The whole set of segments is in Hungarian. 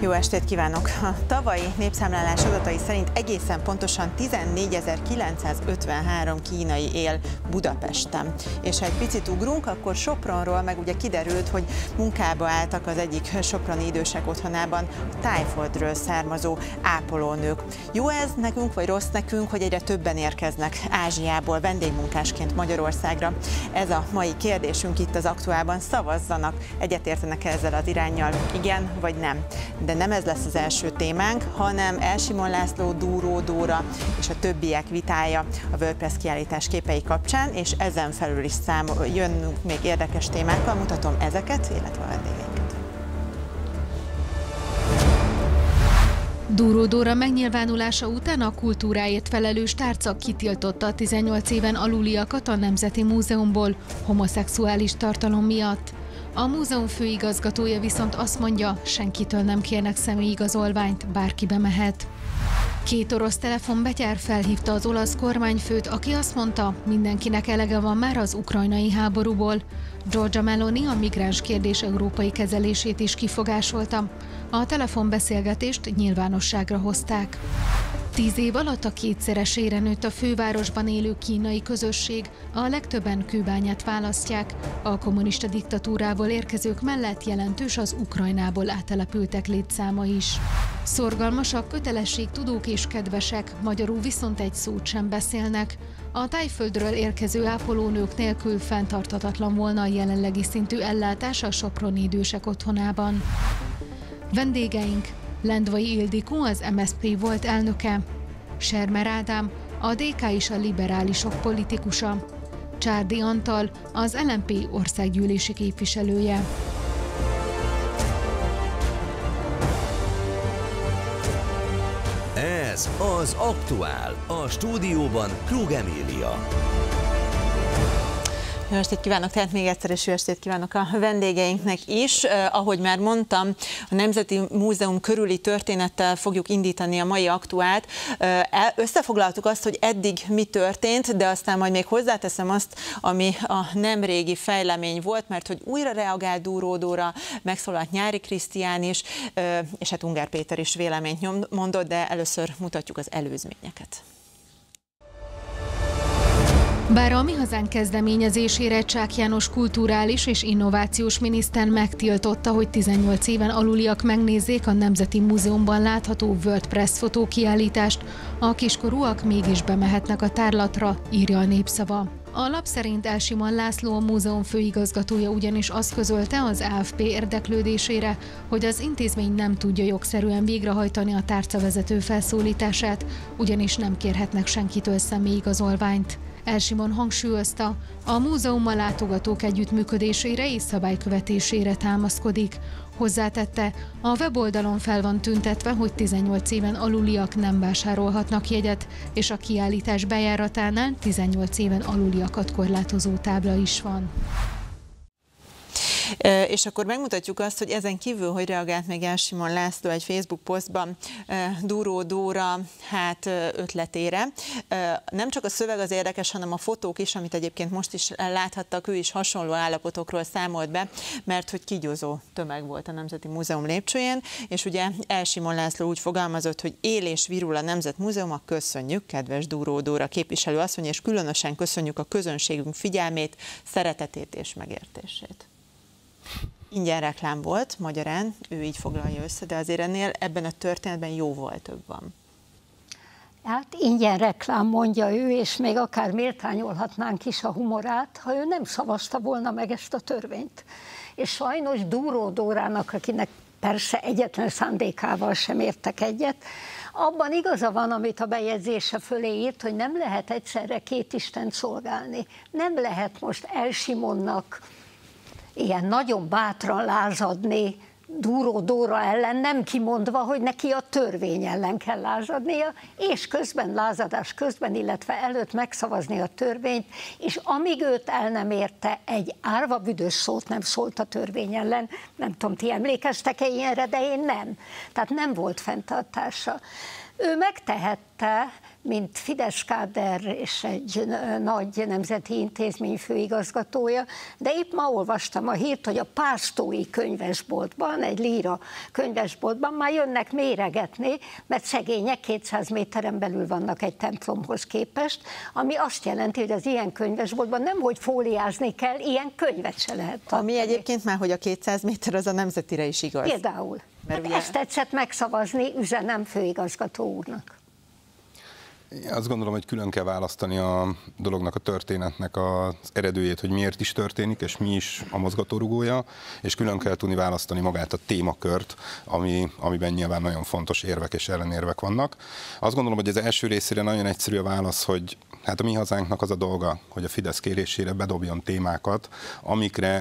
Jó estét kívánok! A tavalyi népszámlálás adatai szerint egészen pontosan 14.953 kínai él Budapesten. És ha egy picit ugrunk, akkor Sopronról meg ugye kiderült, hogy munkába álltak az egyik soproni idősek otthonában a Tájföldről származó ápolónők. Jó ez nekünk, vagy rossz nekünk, hogy egyre többen érkeznek Ázsiából vendégmunkásként Magyarországra? Ez a mai kérdésünk itt az Aktuálban. Szavazzanak, egyetértenek ezzel az iránnyal, igen vagy nem? De nem ez lesz az első témánk, hanem Elsimon László, Dúró Dóra és a többiek vitája a WordPress kiállítás képei kapcsán, és ezen felül is jönnünk még érdekes témákkal, mutatom ezeket, illetve a vendégeinket. Dúró Dóra megnyilvánulása után a kultúráért felelős tárca kitiltotta a 18 éven aluliakat a Nemzeti Múzeumból homoszexuális tartalom miatt. A múzeum főigazgatója viszont azt mondja, senkitől nem kérnek személyigazolványt, bárki bemehet. 2 orosz telefonbetyár felhívta az olasz kormányfőt, aki azt mondta, mindenkinek elege van már az ukrajnai háborúból. Giorgia Meloni a migráns kérdés európai kezelését is kifogásolta. A telefonbeszélgetést nyilvánosságra hozták. 10 év alatt a kétszeresére nőtt a fővárosban élő kínai közösség, a legtöbben kőbányát választják. A kommunista diktatúrából érkezők mellett jelentős az Ukrajnából áttelepültek létszáma is. Szorgalmasak, kötelességtudók és kedvesek, magyarul viszont egy szót sem beszélnek. A Tájföldről érkező ápolónők nélkül fenntarthatatlan volna a jelenlegi szintű ellátás a soproni idősek otthonában. Vendégeink: Lendvai Ildikó, az MSZP volt elnöke, Sermer Ádám, a DK és a liberálisok politikusa, Csárdi Antal, az LMP országgyűlési képviselője. Ez az Aktuál, a stúdióban Krug Emília. Jó estét kívánok, tehát még egyszer is jó estét kívánok a vendégeinknek is. Ahogy már mondtam, a Nemzeti Múzeum körüli történettel fogjuk indítani a mai Aktuált. Összefoglaltuk azt, hogy eddig mi történt, de aztán majd még hozzáteszem azt, ami a nemrégi fejlemény volt, mert hogy újra reagált Dúró Dóra, megszólalt Nyári Krisztián is, és hát Ungár Péter is véleményt mondott, de először mutatjuk az előzményeket. Bár a Mi Hazánk kezdeményezésére Csák János kulturális és innovációs miniszter megtiltotta, hogy 18 éven aluliak megnézzék a Nemzeti Múzeumban látható WordPress fotókiállítást, a kiskorúak mégis bemehetnek a tárlatra, írja a Népszava. A lap szerint Elsimon László, a múzeum főigazgatója ugyanis azt közölte az AFP érdeklődésére, hogy az intézmény nem tudja jogszerűen végrehajtani a tárcavezető felszólítását, ugyanis nem kérhetnek senkitől személyigazolványt. Elsimon hangsúlyozta, a múzeum a látogatók együttműködésére és szabálykövetésére támaszkodik. Hozzátette, a weboldalon fel van tüntetve, hogy 18 éven aluliak nem vásárolhatnak jegyet, és a kiállítás bejáratánál 18 éven aluliakat korlátozó tábla is van. És akkor megmutatjuk azt, hogy ezen kívül, hogy reagált még Elsimon László egy Facebook posztban Dúró Dóra ötletére. Nem csak a szöveg az érdekes, hanem a fotók is, amit egyébként most is láthattak, ő is hasonló állapotokról számolt be, mert hogy kígyózó tömeg volt a Nemzeti Múzeum lépcsőjén, és ugye Elsimon László úgy fogalmazott, hogy él és virul a Nemzetmúzeum, köszönjük, kedves Dúró Dóra képviselő asszony, és különösen köszönjük a közönségünk figyelmét, szeretetét és megértését. Ingyen reklám volt, magyarán, ő így foglalja össze, de azért ennél ebben a történetben jóval több van. Hát ingyen reklám, mondja ő, és még akár méltányolhatnánk is a humorát, ha ő nem szavazta volna meg ezt a törvényt. És sajnos Dúró Dórának, akinek persze egyetlen szándékával sem értek egyet, abban igaza van, amit a bejegyzése fölé írt, hogy nem lehet egyszerre 2 Istent szolgálni. Nem lehet most Elsimonnak ilyen nagyon bátran lázadni Dúró Dóra ellen, nem kimondva, hogy neki a törvény ellen kell lázadnia, és közben, lázadás közben, illetve előtt megszavazni a törvényt, és amíg őt el nem érte, egy árva büdös szót nem szólt a törvény ellen. Nem tudom, ti emlékeztek-e ilyenre, de én nem. Tehát nem volt fenntartása. Ő megtehette, mint Fidesz káder és egy nagy nemzeti intézmény főigazgatója, de épp ma olvastam a hírt, hogy a Pásztói könyvesboltban, egy Líra könyvesboltban már jönnek méregetni, mert szegények 200 méteren belül vannak egy templomhoz képest, ami azt jelenti, hogy az ilyen könyvesboltban nem, hogy fóliázni kell, ilyen könyvet se lehet tartani. Ami egyébként már, hogy a 200 méter az a nemzetire is igaz. Például. Hát ezt tetszett megszavazni, üzenem főigazgató úrnak. Én azt gondolom, hogy külön kell választani a dolognak, a történetnek az eredőjét, hogy miért is történik, és mi is a mozgatórugója, és külön kell tudni választani magát a témakört, amiben nyilván nagyon fontos érvek és ellenérvek vannak. Azt gondolom, hogy az első részére nagyon egyszerű a válasz, hogy hát a Mi Hazánknak az a dolga, hogy a Fidesz kérésére bedobjon témákat, amire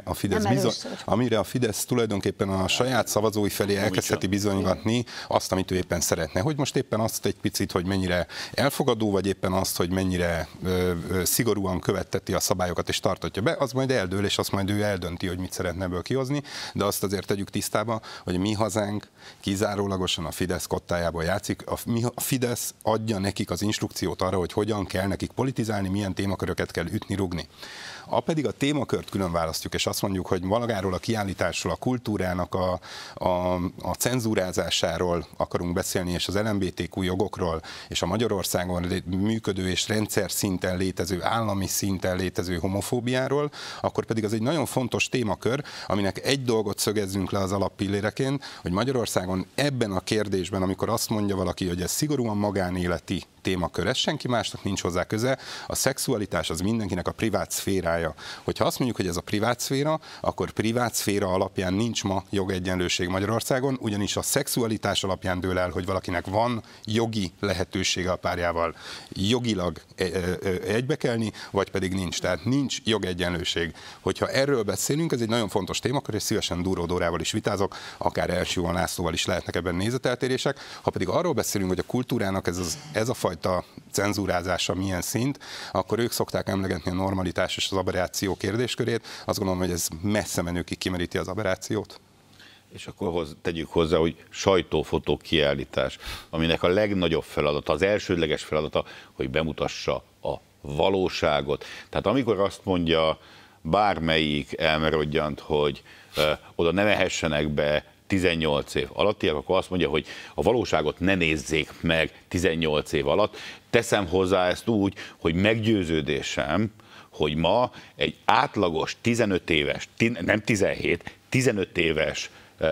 a Fidesz tulajdonképpen a saját szavazói felé elkezdheti bizonygatni azt, amit ő éppen szeretne. Hogy most éppen azt egy picit, hogy mennyire elfogadó, vagy éppen azt, hogy mennyire szigorúan követteti a szabályokat és tartatja be, az majd eldől, és azt majd ő eldönti, hogy mit szeretne ebből kihozni, de azt azért tegyük tisztába, hogy a Mi Hazánk kizárólagosan a Fidesz kottájából játszik. A Fidesz adja nekik az instrukciót arra, hogy hogyan kell nekik politizálni, milyen témaköröket kell ütni, rugni. Pedig a témakört külön választjuk, és azt mondjuk, hogy magáról a kiállításról, a kultúrának a cenzúrázásáról akarunk beszélni, és az LMBTQ jogokról, és a Magyarországon működő és rendszer szinten létező, állami szinten létező homofóbiáról, akkor pedig az egy nagyon fontos témakör, aminek egy dolgot szögezzünk le az alappilléreként, hogy Magyarországon ebben a kérdésben, amikor azt mondja valaki, hogy ez szigorúan magánéleti témakör, ez senki másnak nincs hozzá köze, a szexualitás az mindenkinek a privát szférája. Hogyha azt mondjuk, hogy ez a privát szféra, akkor privát szféra alapján nincs ma jogegyenlőség Magyarországon, ugyanis a szexualitás alapján dől el, hogy valakinek van jogi lehetősége a párjával jogilag egybekelni, vagy pedig nincs. Tehát nincs jogegyenlőség. Hogyha erről beszélünk, ez egy nagyon fontos témakör, és szívesen Dúró Dórával is vitázok, akár Erzsébet Lászlóval is lehetnek ebben nézeteltérések. Ha pedig arról beszélünk, hogy a kultúrának ez a fajta cenzúrázása milyen szint, akkor ők szokták emlegetni a normalitás és az aberráció kérdéskörét. Azt gondolom, hogy ez messze menőkig kimeríti az aberrációt. És akkor tegyük hozzá, hogy sajtófotó kiállítás, aminek a legnagyobb feladata, az elsődleges feladata, hogy bemutassa a valóságot. Tehát amikor azt mondja bármelyik elmerodjant, hogy oda ne mehessenek be 18 év alattiak, akkor azt mondja, hogy a valóságot ne nézzék meg 18 év alatt. Teszem hozzá ezt úgy, hogy meggyőződésem, hogy ma egy átlagos 15 éves, nem 17, 15 éves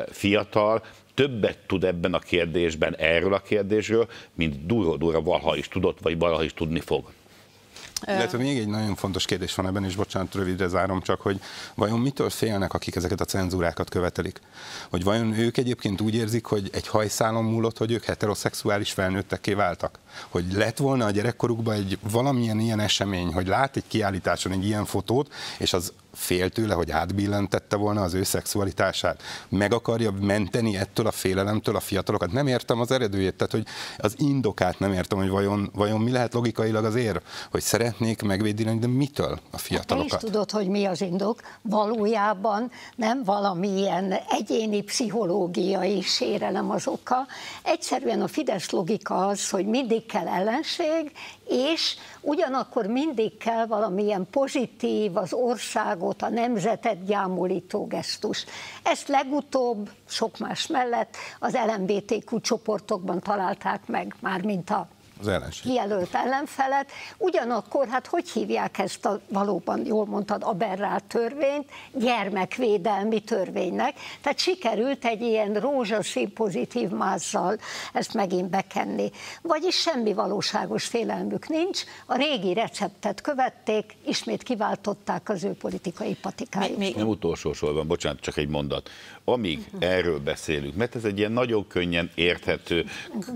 fiatal többet tud ebben a kérdésben, erről a kérdésről, mint Dúró Dóra valaha is tudott, vagy valaha is tudni fog. Illetve még egy nagyon fontos kérdés van ebben, és bocsánat, rövidre zárom csak, hogy vajon mitől félnek, akik ezeket a cenzúrákat követelik? Hogy vajon ők egyébként úgy érzik, hogy egy hajszálon múlott, hogy ők heteroszexuális felnőttekké váltak? Hogy lett volna a gyerekkorukban egy valamilyen ilyen esemény, hogy lát egy kiállításon egy ilyen fotót, és az fél tőle, hogy átbillentette volna az ő szexualitását. Meg akarja menteni ettől a félelemtől a fiatalokat. Nem értem az eredőjét, tehát hogy az indokát nem értem, hogy vajon mi lehet logikailag az érv, hogy szeretnék megvédeni, de mitől a fiatalokat? Te is tudod, hogy mi az indok. Valójában nem valamilyen egyéni pszichológiai sérelem az oka. Egyszerűen a Fidesz logika az, hogy mindig kell ellenség, és ugyanakkor mindig kell valamilyen pozitív, az országot, a nemzetet gyámolító gesztus. Ezt legutóbb, sok más mellett az LMBTQ csoportokban találták meg, mármint a kijelölt ellenfelet. Ugyanakkor, hát hogy hívják ezt a valóban, jól mondtad, aberrált törvényt, gyermekvédelmi törvénynek. Tehát sikerült egy ilyen rózsaszín pozitív mázzal ezt megint bekenni. Vagyis semmi valóságos félelmük nincs, a régi receptet követték, ismét kiváltották az ő politikai patikájukat. Nem utolsó sorban, bocsánat, csak egy mondat. Amíg erről beszélünk, mert ez egy ilyen nagyon könnyen érthető,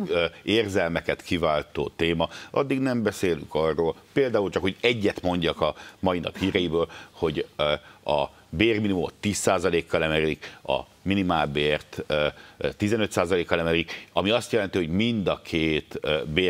érzelmeket kiváltó téma, addig nem beszélünk arról, például csak, hogy egyet mondjak a mai nap híreiből, hogy a bérminimumot 10%-kal emelik, a minimálbért 15%-kal emelik, ami azt jelenti, hogy mind a két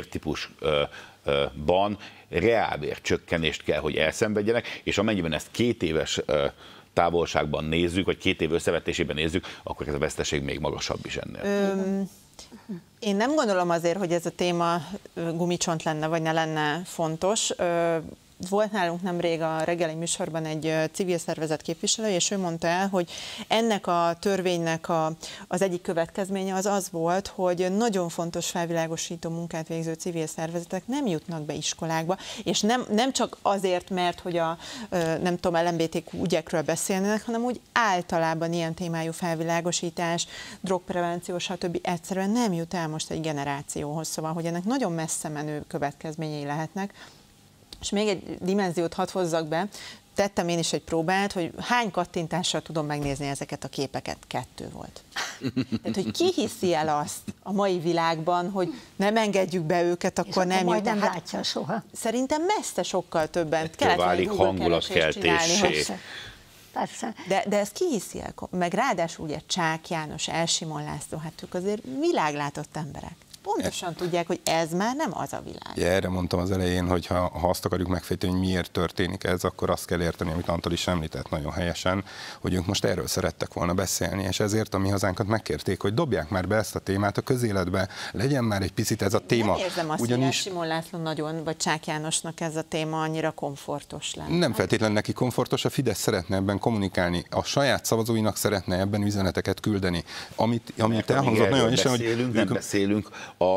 bértípusban reálbér csökkenést kell, hogy elszenvedjenek, és amennyiben ezt 2 éves távolságban nézzük, vagy 2 év összevetésében nézzük, akkor ez a veszteség még magasabb is ennél. Én nem gondolom azért, hogy ez a téma gumicsont lenne, vagy ne lenne fontos. Volt nálunk nemrég a reggeli műsorban egy civil szervezet képviselő, és ő mondta el, hogy ennek a törvénynek az egyik következménye az volt, hogy nagyon fontos felvilágosító munkát végző civil szervezetek nem jutnak be iskolákba, és nem csak azért, mert hogy nem tudom, LMBTQ ügyekről beszélnek, hanem úgy általában ilyen témájú felvilágosítás, drogprevenció, stb. Egyszerűen nem jut el most egy generációhoz, szóval, hogy ennek nagyon messze menő következményei lehetnek. És még egy dimenziót hadd hozzak be, tettem én is egy próbát, hogy hány kattintással tudom megnézni ezeket a képeket. 2 volt. Tehát, hogy ki hiszi el azt a mai világban, hogy nem engedjük be őket, akkor és nem majd jut. nem látja soha. Szerintem messze sokkal többen. Ettől válik hangulatkeltéssé. Persze. De ezt ki hiszi el? Meg ráadásul ugye Csák János, Elsimon László, hát ők azért világlátott emberek. Pontosan tudják, hogy ez már nem az a világ. Ja, erre mondtam az elején, hogy ha azt akarjuk megfejteni, hogy miért történik ez, akkor azt kell érteni, amit Antal is említett nagyon helyesen, hogy ők most erről szerettek volna beszélni, és ezért a Mi Hazánkat megkérték, hogy dobják már be ezt a témát a közéletbe, legyen már egy picit ez a téma. Nem érzem azt, hogy Simon László nagyon, vagy Csák Jánosnak ez a téma annyira komfortos lenne. Nem feltétlenül neki komfortos, a Fidesz szeretne ebben kommunikálni, a saját szavazóinak szeretne ebben üzeneteket küldeni. Amit elhangzott nagyon is, hogy nem beszélünk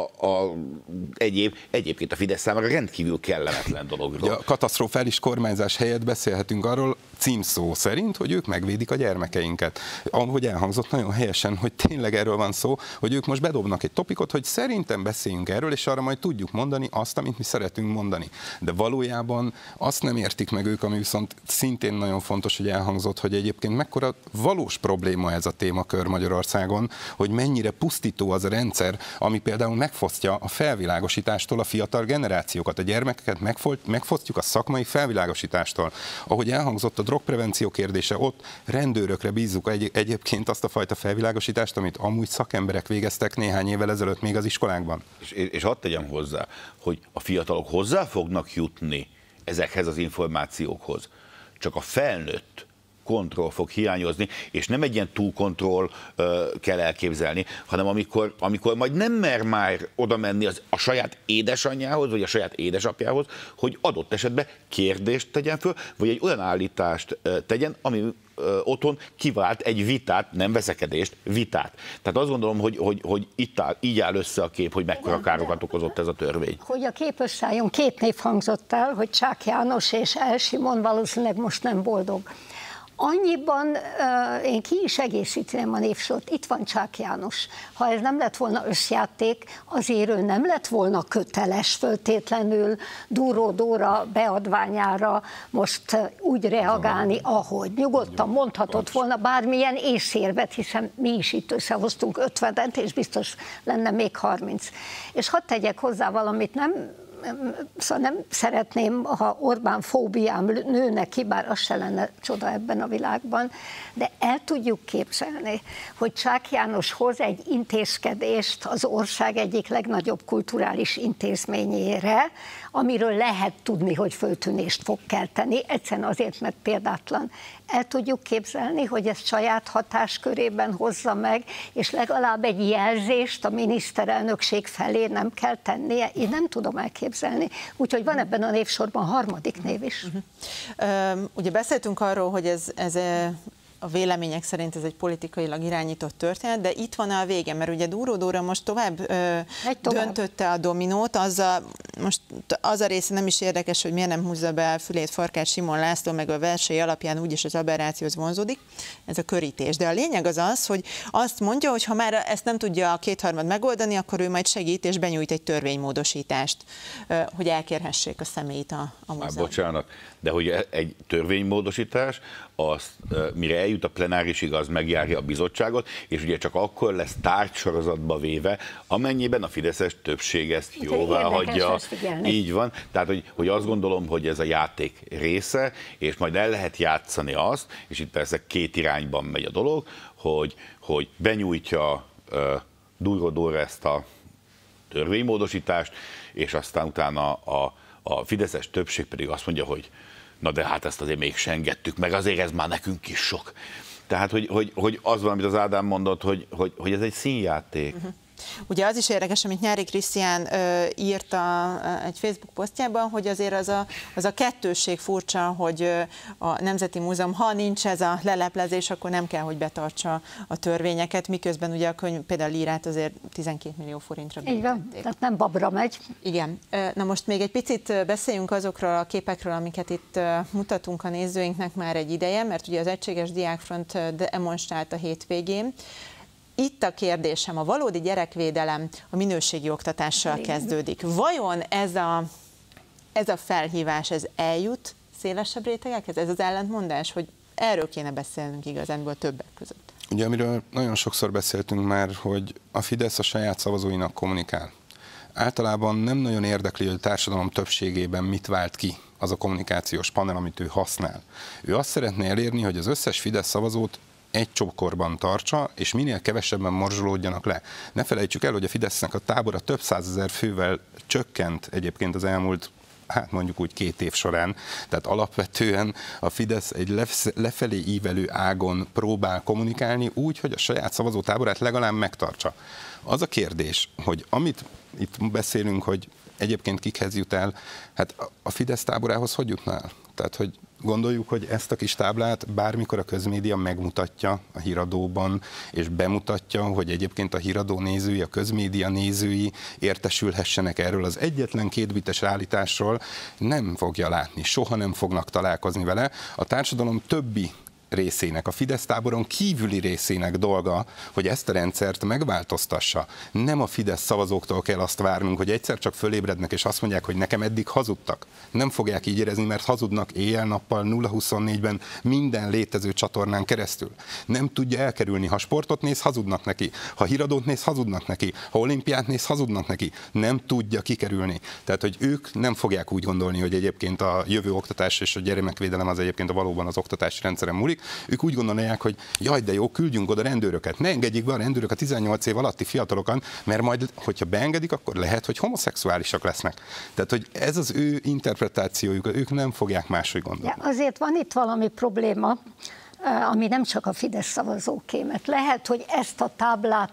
egyébként a Fidesz számára rendkívül kellemetlen dologról. A katasztrofális kormányzás helyett beszélhetünk arról címszó szerint, hogy ők megvédik a gyermekeinket. Ahogy elhangzott nagyon helyesen, hogy tényleg erről van szó, hogy ők most bedobnak egy topikot, hogy szerintem beszéljünk erről, és arra majd tudjuk mondani azt, amit mi szeretünk mondani. De valójában azt nem értik meg ők, ami viszont szintén nagyon fontos, hogy elhangzott, hogy egyébként mekkora valós probléma ez a témakör Magyarországon, hogy mennyire pusztító az a rendszer, ami például megfosztja a felvilágosítástól a fiatal generációkat, a gyermekeket megfosztjuk a szakmai felvilágosítástól. Ahogy elhangzott a drogprevenció kérdése, ott rendőrökre bízzuk egyébként azt a fajta felvilágosítást, amit amúgy szakemberek végeztek néhány évvel ezelőtt még az iskolákban. És hadd tegyem hozzá, hogy a fiatalok hozzá fognak jutni ezekhez az információkhoz, csak a felnőtt kontroll fog hiányozni, és nem egy ilyen túlkontroll kell elképzelni, hanem amikor majd nem mer már oda menni a saját édesanyjához, vagy a saját édesapjához, hogy adott esetben kérdést tegyen föl, vagy egy olyan állítást tegyen, ami otthon kivált egy vitát, nem veszekedést, vitát. Tehát azt gondolom, hogy így áll össze a kép, hogy mekkora károkat okozott ez a törvény. Hogy a képviselőn 2 név hangzott el, hogy Csák János és Elsimon valószínűleg most nem boldog. Annyiban én ki is egészíteném a névsort, itt van Csák János. Ha ez nem lett volna összjáték, azért ő nem lett volna köteles föltétlenül Dúró Dóra beadványára most úgy reagálni, ahogy. Nyugodtan mondhatott volna bármilyen észérvet, hiszen mi is itt összehoztunk 50-et, és biztos lenne még 30. És hadd tegyek hozzá valamit, szóval nem szeretném, ha Orbán fóbiám nőne ki, bár az se lenne csoda ebben a világban, de el tudjuk képzelni, hogy Csák János hoz egy intézkedést az ország egyik legnagyobb kulturális intézményére, amiről lehet tudni, hogy föltűnést fog kelteni, egyszerűen azért, mert példátlan. El tudjuk képzelni, hogy ezt saját hatáskörében hozza meg, és legalább egy jelzést a miniszterelnökség felé nem kell tennie. Én nem tudom elképzelni. Úgyhogy van ebben a névsorban 3. név is. Ugye beszéltünk arról, hogy ez a vélemények szerint ez egy politikailag irányított történet, de itt van a vége, mert ugye Dúró Dóra most tovább döntötte a dominót, most az a része nem is érdekes, hogy miért nem húzza be a fülét Farkas Simon László, meg a versei alapján úgyis az aberrációhoz vonzódik, ez a körítés. De a lényeg az, hogy azt mondja, hogy ha már ezt nem tudja a 2/3 megoldani, akkor ő majd segít és benyújt egy törvénymódosítást, hogy elkérhessék a személyt a múzeumban. Bocsánat, de hogy egy törvénymódosítás, azt mire eljut a plenárisig, az megjárja a bizottságot, és ugye csak akkor lesz tárgysorozatba véve, amennyiben a fideszes többség ezt jóvá hagyja. Így van. Tehát, hogy azt gondolom, hogy ez a játék része, és majd el lehet játszani azt, és itt persze 2 irányban megy a dolog, hogy benyújtja Dúró Dóra ezt a törvénymódosítást, és aztán utána a fideszes többség pedig azt mondja, hogy na de hát ezt azért még se engedtük meg, azért ez már nekünk is sok. Tehát, hogy az van, amit az Ádám mondott, hogy ez egy színjáték. Ugye az is érdekes, amit Nyári Krisztián írt egy Facebook posztjában, hogy azért az a kettősség furcsa, hogy a Nemzeti Múzeum, ha nincs ez a leleplezés, akkor nem kell, hogy betartsa a törvényeket, miközben ugye a könyv például írát azért 12 millió forintra büntették. Így van, tehát nem babra megy. Igen. Na most még egy picit beszéljünk azokról a képekről, amiket itt mutatunk a nézőinknek már egy ideje, mert ugye az Egységes Diákfront demonstrált a hétvégén. Itt a kérdésem, a valódi gyerekvédelem a minőségi oktatással kezdődik. Vajon ez a felhívás, ez eljut szélesebb rétegekhez? Ez az ellentmondás, hogy erről kéne beszélnünk igazánból többek között? Ugye, amiről nagyon sokszor beszéltünk már, hogy a Fidesz a saját szavazóinak kommunikál. Általában nem nagyon érdekli, hogy a társadalom többségében mit vált ki az a kommunikációs panel, amit ő használ. Ő azt szeretné elérni, hogy az összes Fidesz szavazót egy csokorban tartsa, és minél kevesebben morzsolódjanak le. Ne felejtsük el, hogy a Fidesznek a tábora több százezer fővel csökkent egyébként az elmúlt, hát mondjuk úgy 2 év során. Tehát alapvetően a Fidesz egy lefelé ívelő ágon próbál kommunikálni úgy, hogy a saját szavazótáborát legalább megtartsa. Az a kérdés, hogy amit itt beszélünk, hogy egyébként kikhez jut el, hát a Fidesz táborához hogy jutnál? Tehát, hogy gondoljuk, hogy ezt a kis táblát bármikor a közmédia megmutatja a híradóban, és bemutatja, hogy egyébként a híradó nézői, a közmédia nézői értesülhessenek erről az egyetlen 2 bites állításról, nem fogja látni, soha nem fognak találkozni vele. A társadalom többi részének, a Fidesz táboron kívüli részének dolga, hogy ezt a rendszert megváltoztassa. Nem a Fidesz szavazóktól kell azt várnunk, hogy egyszer csak fölébrednek és azt mondják, hogy nekem eddig hazudtak. Nem fogják így érezni, mert hazudnak éjjel-nappal 0-24-ben minden létező csatornán keresztül. Nem tudja elkerülni. Ha sportot néz, hazudnak neki. Ha híradót néz, hazudnak neki. Ha olimpiát néz, hazudnak neki. Nem tudja kikerülni. Tehát, hogy ők nem fogják úgy gondolni, hogy egyébként a jövő oktatás és a gyermekvédelem az egyébként valóban az oktatási rendszeren múlik. Ők úgy gondolják, hogy jaj, de jó, küldjünk oda rendőröket. Ne engedjék be a rendőrök a 18 év alatti fiatalokat, mert majd, hogyha beengedik, akkor lehet, hogy homoszexuálisak lesznek. Tehát, hogy ez az ő interpretációjuk, ők nem fogják máshogy gondolni. Ja, azért van itt valami probléma, ami nem csak a Fidesz szavazóké, mert lehet, hogy ezt a táblát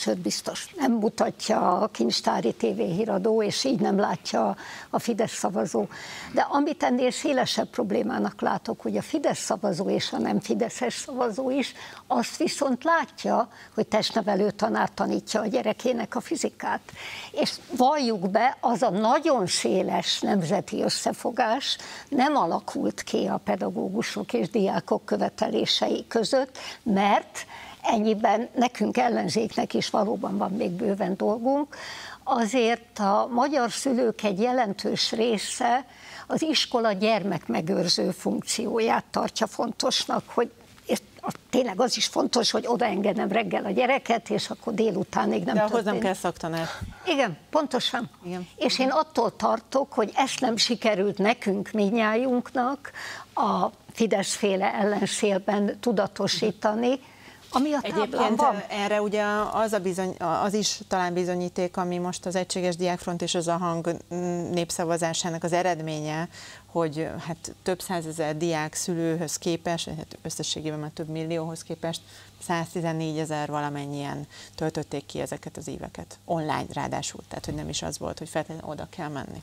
nem mutatja a kincstári tévéhíradó, és így nem látja a Fidesz szavazó. De amit ennél szélesebb problémának látok, hogy a Fidesz szavazó és a nem fideszes szavazó is azt viszont látja, hogy testnevelő tanár tanítja a gyerekének a fizikát. És valljuk be, az a nagyon széles nemzeti összefogás nem alakult ki a pedagógusok és diákok követelései között, mert ennyiben nekünk ellenzéknek is valóban van még bőven dolgunk, azért a magyar szülők egy jelentős része az iskola gyermekmegőrző funkcióját tartja fontosnak, hogy tényleg az is fontos, hogy odaengedem reggel a gyereket, és akkor délutánig nem történik. De ahhoz nem kell szaktanár. Igen, pontosan. Igen. És én attól tartok, hogy ezt nem sikerült nekünk, mindnyájunknak a Fidesz-féle ellenszélben tudatosítani, ami a táblán van. Erre ugye az is talán bizonyíték, ami most az Egységes Diákfront és az AHANG népszavazásának az eredménye, hogy hát több százezer diák szülőhöz képest, hát összességében már több millióhoz képest 114 000 valamennyien töltötték ki ezeket az éveket. Online ráadásul, tehát hogy nem is az volt, hogy feltétlenül oda kell menni.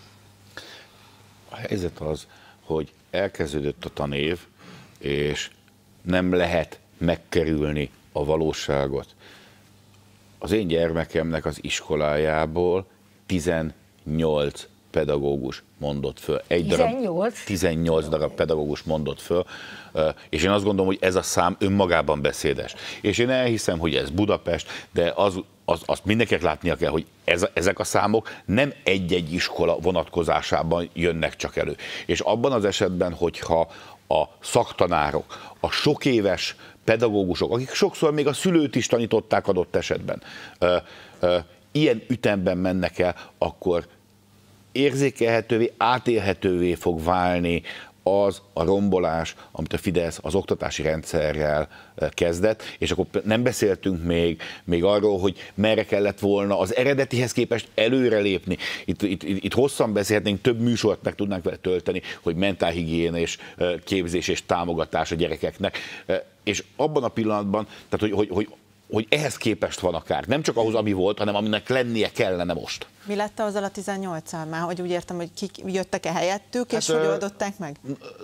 A helyzet az, hogy elkezdődött a tanév, és nem lehet megkerülni a valóságot. Az én gyermekemnek az iskolájából 18 pedagógus mondott föl. 18 darab pedagógus mondott föl, és én azt gondolom, hogy ez a szám önmagában beszédes. És én elhiszem, hogy ez Budapest, de azt mindenkinek látnia kell, hogy ezek a számok nem egy-egy iskola vonatkozásában jönnek csak elő. És abban az esetben, hogyha a szaktanárok, a sokéves pedagógusok, akik sokszor még a szülőt is tanították adott esetben, ilyen ütemben mennek el, akkor érzékelhetővé, átélhetővé fog válni az a rombolás, amit a Fidesz az oktatási rendszerrel kezdett, és akkor nem beszéltünk még arról, hogy merre kellett volna az eredetihez képest előrelépni. Itt hosszan beszélhetnénk, több műsort meg tudnánk vele tölteni, hogy mentálhigiéna és képzés és támogatás a gyerekeknek. És abban a pillanatban, tehát hogy hogy ehhez képest van akár. Nem csak ahhoz, ami volt, hanem aminek lennie kellene most. Mi lett azzal a 18-al már? Hogy úgy értem, hogy kik jöttek-e helyettük, és hogy oldották meg?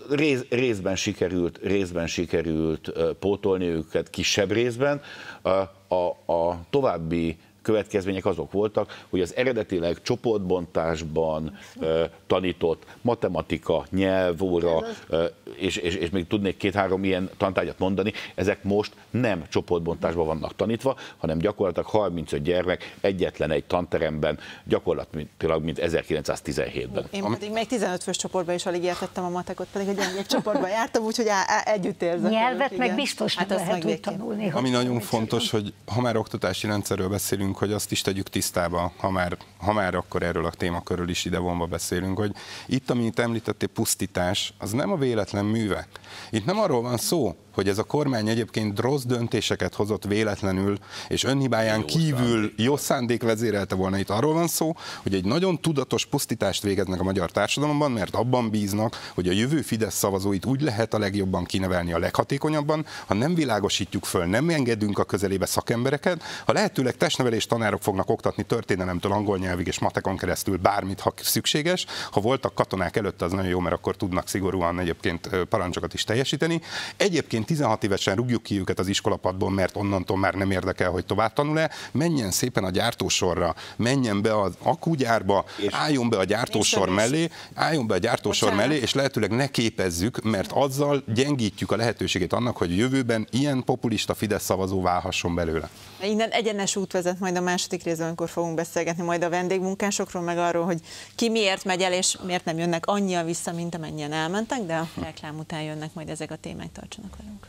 Részben sikerült pótolni őket, kisebb részben. A további következmények azok voltak, hogy az eredetileg csoportbontásban tanított matematika, nyelvóra, és még tudnék 2-3 ilyen tantárgyat mondani, ezek most nem csoportbontásban vannak tanítva, hanem gyakorlatilag 35 gyermek egyetlen egy tanteremben, gyakorlatilag mint 1917-ben. Én pedig még 15 fős csoportban is alig értettem a matekot, pedig a gyengébb csoportban jártam, úgyhogy együtt érzek. Nyelvet meg biztos hát lehet úgy tanulni. Ami nagyon fontos, hogy ha már oktatási rendszerről beszélünk, hogy azt is tegyük tisztába, ha már akkor erről a témakörről is idevonva beszélünk, hogy itt, amit említettél, pusztítás, az nem a véletlen műve. Itt nem arról van szó, hogy ez a kormány egyébként rossz döntéseket hozott véletlenül, és önhibáján kívül jó szándék vezérelte volna. Itt arról van szó, hogy egy nagyon tudatos pusztítást végeznek a magyar társadalomban, mert abban bíznak, hogy a jövő Fidesz szavazóit úgy lehet a legjobban kinevelni, a leghatékonyabban, ha nem világosítjuk föl, nem engedünk a közelébe szakembereket, ha lehetőleg testnevelés tanárok fognak oktatni történelemtől angol nyelvig és matekon keresztül bármit, ha szükséges. Ha voltak katonák előtte, az nagyon jó, mert akkor tudnak szigorúan egyébként parancsokat is teljesíteni. Egyébként 16 évesen rúgjuk ki őket az iskolapadból, mert onnantól már nem érdekel, hogy tovább tanul-e, menjen szépen a gyártósorra, menjen be az akkugyárba, álljon be a gyártósor mellé, és lehetőleg ne képezzük, mert azzal gyengítjük a lehetőségét annak, hogy jövőben ilyen populista Fidesz szavazó válhasson belőle. Innen egyenes út vezet majd a második részben, amikor fogunk beszélgetni majd a vendégmunkásokról, meg arról, hogy ki miért megy el, és miért nem jönnek annyian vissza, mint amennyien elmentek, de a reklám után jönnek majd ezek a témák, tartsanak velünk.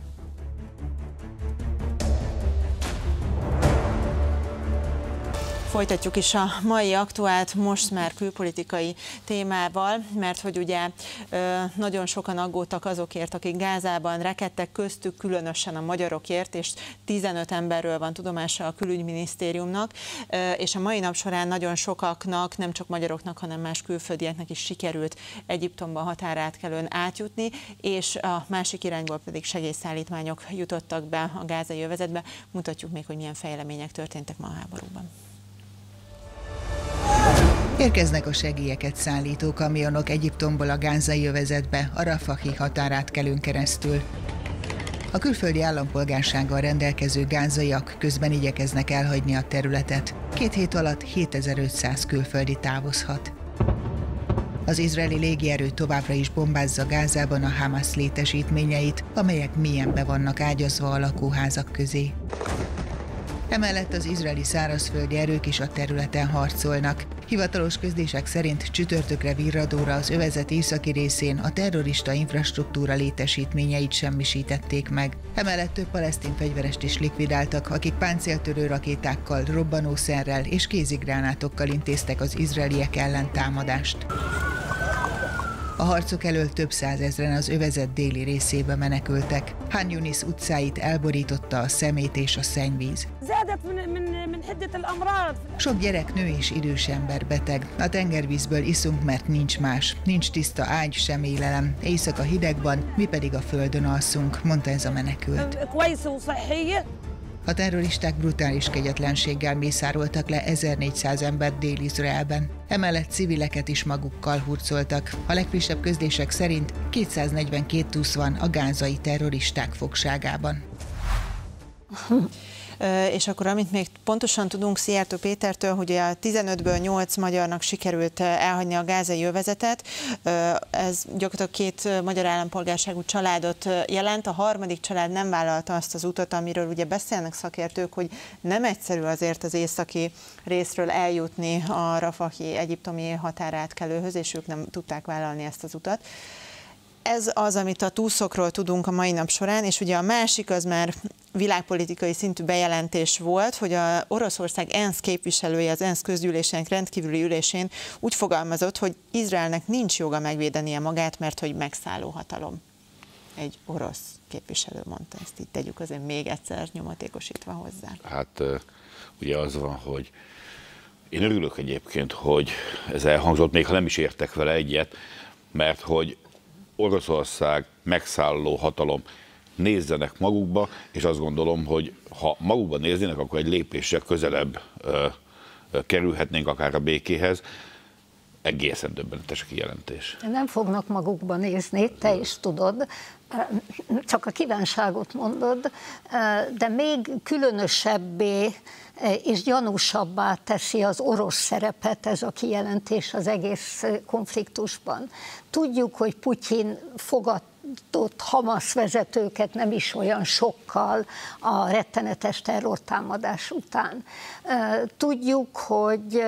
Folytatjuk is a mai aktuált, most már külpolitikai témával, mert hogy ugye nagyon sokan aggódtak azokért, akik Gázában rekedtek, köztük különösen a magyarokért, és 15 emberről van tudomása a külügyminisztériumnak, és a mai nap során nagyon sokaknak, nem csak magyaroknak, hanem más külföldieknek is sikerült Egyiptomba határátkelőn átjutni, és a másik irányból pedig segélyszállítmányok jutottak be a gázai övezetbe. Mutatjuk még, hogy milyen fejlemények történtek ma a háborúban. Érkeznek a segélyeket szállító kamionok Egyiptomból a gázai övezetbe, a Rafahi határátkelőn keresztül. A külföldi állampolgársággal rendelkező gázaiak közben igyekeznek elhagyni a területet. 2 hét alatt 7500 külföldi távozhat. Az izraeli légierő továbbra is bombázza Gázában a Hamas létesítményeit, amelyek mélyen be vannak ágyazva a lakóházak közé. Emellett az izraeli szárazföldi erők is a területen harcolnak. Hivatalos közlések szerint csütörtökre virradóra az övezet északi részén a terrorista infrastruktúra létesítményeit semmisítették meg. Emellett több palesztin fegyverest is likvidáltak, akik páncéltörő rakétákkal, robbanószerrel és kézigránátokkal intéztek az izraeliek ellen támadást. A harcok elől több százezren az övezet déli részébe menekültek. Han Yunis utcáit elborította a szemét és a szennyvíz. Sok gyerek, nő és idős ember beteg. A tengervízből iszunk, mert nincs más. Nincs tiszta ágy, sem élelem. Éjszaka hidegban, mi pedig a földön alszunk, mondta ez a menekült. A terroristák brutális kegyetlenséggel mészároltak le 1400 embert Dél-Izraelben. Emellett civileket is magukkal hurcoltak. A legfrissebb közlések szerint 242 tusz van a gázai terroristák fogságában. És akkor amit még pontosan tudunk Szijjártó Pétertől, hogy a 15-ből 8 magyarnak sikerült elhagyni a gázai övezetet. Ez gyakorlatilag 2 magyar állampolgárságú családot jelent. A harmadik család nem vállalta azt az utat, amiről ugye beszélnek szakértők, hogy nem egyszerű azért az északi részről eljutni a rafahi egyiptomi határátkelőhöz, és ők nem tudták vállalni ezt az utat. Ez az, amit a túszokról tudunk a mai nap során, és ugye a másik az már világpolitikai szintű bejelentés volt, hogy a Oroszország ENSZ képviselője az ENSZ közgyűlésének rendkívüli ülésén úgy fogalmazott, hogy Izraelnek nincs joga megvédenie magát, mert hogy megszálló hatalom. Egy orosz képviselő mondta ezt, így tegyük azért még egyszer nyomatékosítva hozzá. Hát ugye az van, hogy én örülök egyébként, hogy ez elhangzott, még ha nem is értek vele egyet, mert hogy Oroszország megszálló hatalom nézzenek magukba, és azt gondolom, hogy ha magukba néznének, akkor egy lépéssel közelebb kerülhetnénk akár a békéhez. Egészen döbbenetes kijelentés. Nem fognak magukba nézni, te is tudod, csak a kívánságot mondod, de még különösebbé és gyanúsabbá teszi az orosz szerepet ez a kijelentés az egész konfliktusban. Tudjuk, hogy Putyin fogadott Hamasz vezetőket nem is olyan sokkal a rettenetes terrortámadás után. Tudjuk, hogy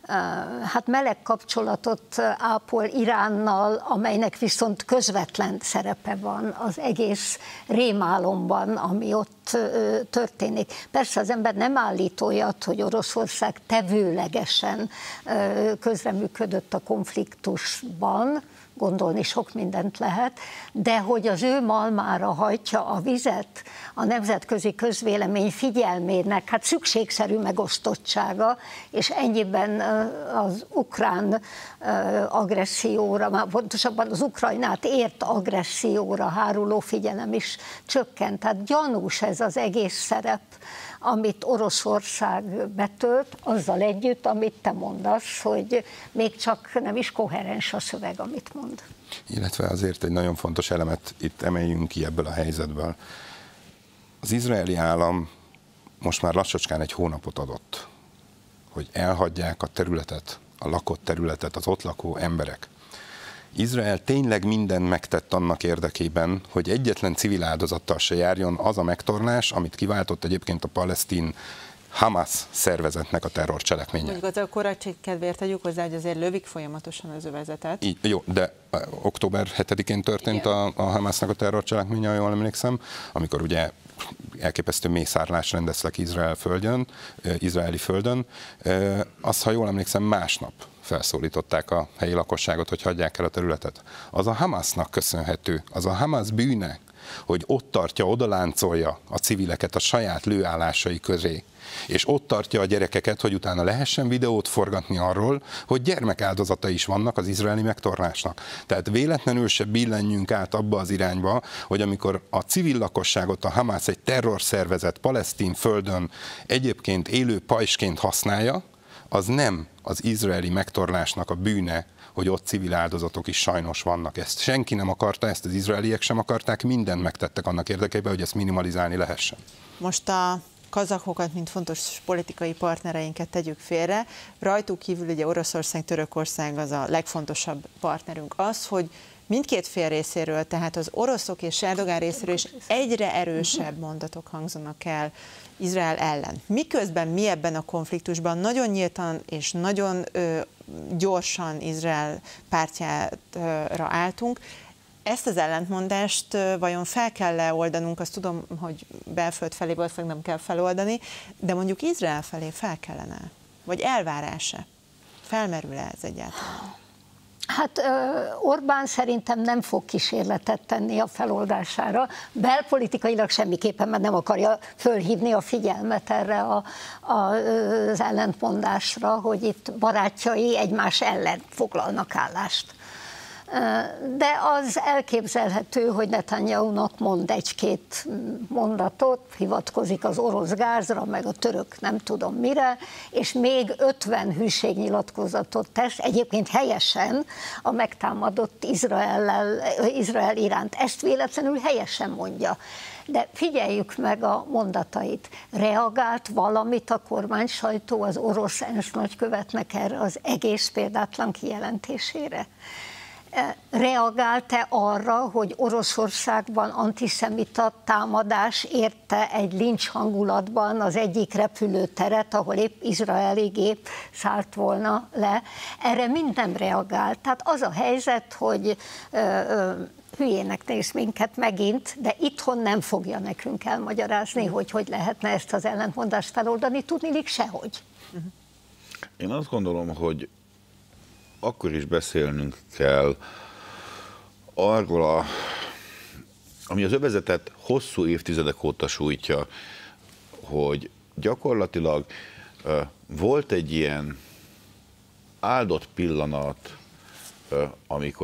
hát meleg kapcsolatot ápol Iránnal, amelynek viszont közvetlen szerepe van az egész rémálomban, ami ott történik. Persze az ember nem állít olyat, hogy Oroszország tevőlegesen közreműködött a konfliktusban, gondolni sok mindent lehet, de hogy az ő malmára hajtja a vizet a nemzetközi közvélemény figyelmének, hát szükségszerű megosztottsága, és ennyiben az ukrán agresszióra, már pontosabban az Ukrajnát ért agresszióra háruló figyelem is csökkent. Tehát gyanús ez az egész szerep, amit Oroszország betölt, azzal együtt, amit te mondasz, hogy még csak nem is koherens a szöveg, amit mond. Illetve azért egy nagyon fontos elemet itt emeljünk ki ebből a helyzetből. Az izraeli állam most már lassacskán egy hónapot adott, hogy elhagyják a területet, a lakott területet, az ott lakó emberek. Izrael tényleg mindent megtett annak érdekében, hogy egyetlen civil áldozattal se járjon az a megtorlás, amit kiváltott egyébként a palesztin Hamas szervezetnek a terrorcselekménye. Mondjuk az a korrektség kedvéért tegyük hozzá, hogy azért lövik folyamatosan az övezetet. Így, jó, de október 7-én történt a Hamasnak a terrorcselekménye, jól emlékszem, amikor ugye elképesztő mészárlást rendeztek izraeli földön. Azt, ha jól emlékszem, másnap felszólították a helyi lakosságot, hogy hagyják el a területet. Az a Hamasnak köszönhető, az a Hamas bűne, hogy ott tartja, odaláncolja a civileket a saját lőállásai közé, és ott tartja a gyerekeket, hogy utána lehessen videót forgatni arról, hogy gyermekáldozatai is vannak az izraeli megtorlásnak. Tehát véletlenül se billenjünk át abba az irányba, hogy amikor a civil lakosságot a Hamas egy terrorszervezet palesztin földön egyébként élő pajsként használja, az nem az izraeli megtorlásnak a bűne, hogy ott civil áldozatok is sajnos vannak. Ezt senki nem akarta, ezt az izraeliek sem akarták, mindent megtettek annak érdekében, hogy ezt minimalizálni lehessen. Most a kazakokat, mint fontos politikai partnereinket tegyük félre. Rajtuk kívül ugye Oroszország, Törökország az a legfontosabb partnerünk. Az, hogy mindkét fél részéről, tehát az oroszok és Erdogán részéről is egyre erősebb mondatok hangzanak el Izrael ellen. Miközben mi ebben a konfliktusban nagyon nyíltan és nagyon gyorsan Izrael pártjára álltunk, ezt az ellentmondást vajon fel kell oldanunk, azt tudom, hogy belföld felé valószínűleg nem kell feloldani, de mondjuk Izrael felé fel kellene? Vagy elvárása? Felmerül-e ez egyáltalán? Hát Orbán szerintem nem fog kísérletet tenni a feloldására, belpolitikailag semmiképpen, mert nem akarja fölhívni a figyelmet erre az ellentmondásra, hogy itt barátjai egymás ellen foglalnak állást. De az elképzelhető, hogy Netanyahunak mond egy-két mondatot, hivatkozik az orosz gázra, meg a török nem tudom mire, és még 50 hűségnyilatkozatot tesz, egyébként helyesen a megtámadott Izrael iránt. Ezt véletlenül helyesen mondja. De figyeljük meg a mondatait. Reagált valamit a kormány sajtó az orosz ENSZ nagykövetnek erre az egész példátlan kijelentésére? Reagált-e arra, hogy Oroszországban antiszemita támadás érte egy lincs hangulatban az egyik repülőteret, ahol épp izraeli gép szállt volna le? Erre mind nem reagált. Tehát az a helyzet, hogy hülyének néz minket megint, de itthon nem fogja nekünk elmagyarázni, hogy lehetne ezt az ellentmondást feloldani, tudniillik sehogy. Én azt gondolom, hogy akkor is beszélnünk kell arról, ami az övezetet hosszú évtizedek óta sújtja, hogy gyakorlatilag volt egy ilyen áldott pillanat, amikor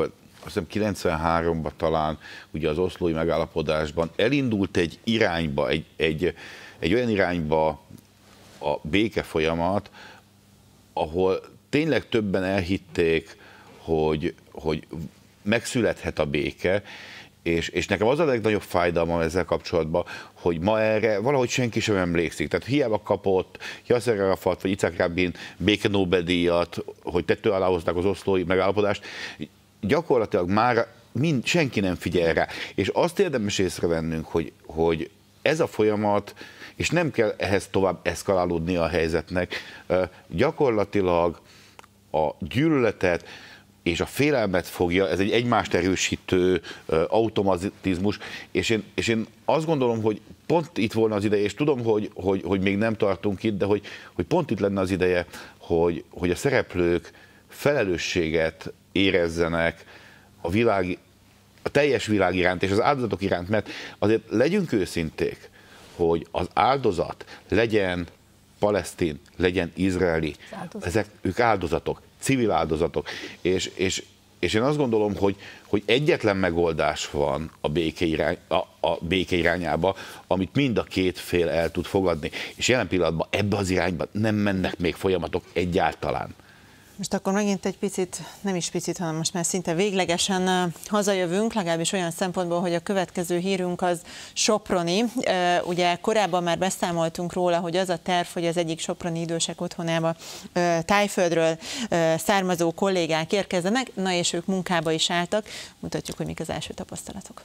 azt hiszem 93-ban talán ugye az oszlói megállapodásban elindult egy irányba, egy olyan irányba a béke folyamat, ahol tényleg többen elhitték, hogy megszülethet a béke, és nekem az a legnagyobb fájdalmam ezzel kapcsolatban, hogy ma erre valahogy senki sem emlékszik. Tehát hiába kapott Yasser Arafat vagy Itzhak Rabin béke Nobel-díjat, hogy tető alá hozták az oszlói megállapodást, gyakorlatilag már senki nem figyel rá. És azt érdemes észrevennünk, hogy ez a folyamat, és nem kell ehhez tovább eszkalálódni a helyzetnek, gyakorlatilag a gyűlöletet és a félelmet fogja, ez egy egymást erősítő automatizmus, és én azt gondolom, hogy pont itt volna az ideje, és tudom, hogy még nem tartunk itt, de hogy pont itt lenne az ideje, hogy a szereplők felelősséget érezzenek a teljes világ iránt és az áldozatok iránt, mert azért legyünk őszinték, hogy az áldozat legyen palesztin, legyen izraeli, ők áldozatok, civil áldozatok, és én azt gondolom, hogy egyetlen megoldás van a béke irányába, amit mind a két fél el tud fogadni, és jelen pillanatban ebbe az irányba nem mennek még folyamatok egyáltalán. Most akkor megint egy picit, nem is picit, hanem most már szinte véglegesen hazajövünk, legalábbis olyan szempontból, hogy a következő hírünk az soproni. Ugye korábban már beszámoltunk róla, hogy az a terv, hogy az egyik soproni idősek otthonába Tájföldről származó kollégák érkezzenek, na és ők munkába is álltak. Mutatjuk, hogy mik az első tapasztalatok.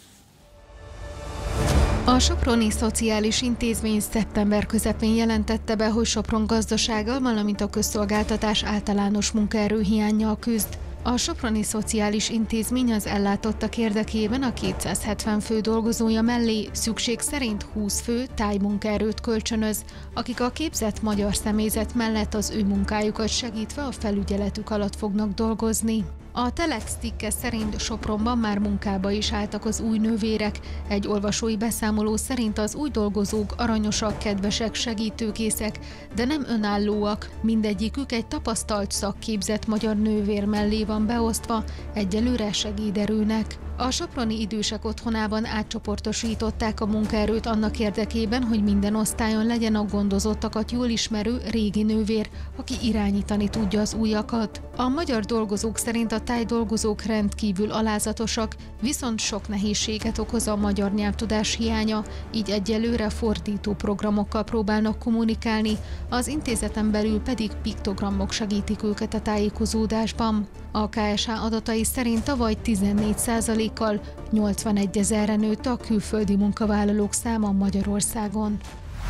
A Soproni Szociális Intézmény szeptember közepén jelentette be, hogy Sopron gazdasága, valamint a közszolgáltatás általános munkaerőhiánnyal küzd. A Soproni Szociális Intézmény az ellátottak érdekében a 270 fő dolgozója mellé szükség szerint 20 fő tájmunkaerőt kölcsönöz, akik a képzett magyar személyzet mellett az ő munkájukat segítve a felügyeletük alatt fognak dolgozni. A Telex cikke szerint Sopronban már munkába is álltak az új nővérek. Egy olvasói beszámoló szerint az új dolgozók aranyosak, kedvesek, segítőkészek, de nem önállóak. Mindegyikük egy tapasztalt szakképzett magyar nővér mellé van beosztva, egyelőre segéderőnek. A soproni idősek otthonában átcsoportosították a munkaerőt annak érdekében, hogy minden osztályon legyen a gondozottakat jól ismerő régi nővér, aki irányítani tudja az újakat. A magyar dolgozók szerint a tájdolgozók rendkívül alázatosak, viszont sok nehézséget okoz a magyar nyelvtudás hiánya, így egyelőre fordító programokkal próbálnak kommunikálni, az intézeten belül pedig piktogramok segítik őket a tájékozódásban. A KSH adatai szerint tavaly 14%-kal 81 000-re nőtt a külföldi munkavállalók száma Magyarországon.